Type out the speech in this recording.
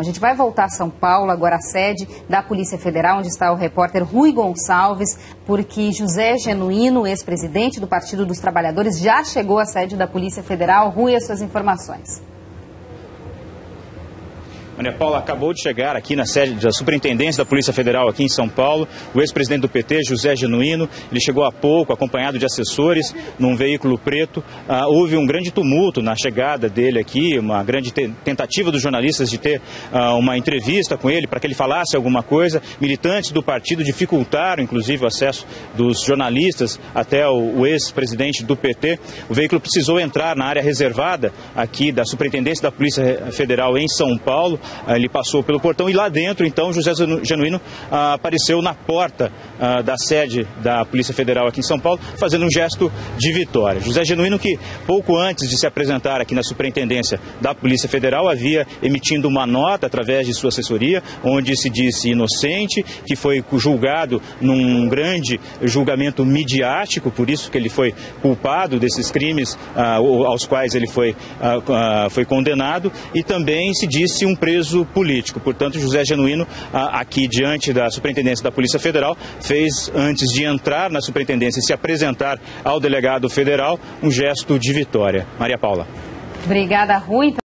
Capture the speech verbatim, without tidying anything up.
A gente vai voltar a São Paulo, agora a sede da Polícia Federal, onde está o repórter Rui Gonçalves, porque José Genuíno, ex-presidente do Partido dos Trabalhadores, já chegou à sede da Polícia Federal. Rui, as suas informações. Maria Paula, acabou de chegar aqui na sede da Superintendência da Polícia Federal aqui em São Paulo, o ex-presidente do P T, José Genuíno. Ele chegou há pouco, acompanhado de assessores, num veículo preto. Ah, houve um grande tumulto na chegada dele aqui, uma grande te tentativa dos jornalistas de ter ah, uma entrevista com ele, para que ele falasse alguma coisa. Militantes do partido dificultaram, inclusive, o acesso dos jornalistas até o, o ex-presidente do P T. O veículo precisou entrar na área reservada aqui da Superintendência da Polícia Federal em São Paulo. Ele passou pelo portão e lá dentro, então, José Genuíno ah, apareceu na porta ah, da sede da Polícia Federal aqui em São Paulo, fazendo um gesto de vitória. José Genuíno, que pouco antes de se apresentar aqui na Superintendência da Polícia Federal, havia emitido uma nota através de sua assessoria, onde se disse inocente, que foi julgado num grande julgamento midiático, por isso que ele foi culpado desses crimes ah, aos quais ele foi, ah, ah, foi condenado, e também se disse um preso político. Portanto, José Genuíno, aqui diante da Superintendência da Polícia Federal, fez, antes de entrar na Superintendência e se apresentar ao delegado federal, um gesto de vitória. Maria Paula. Obrigada, Rui.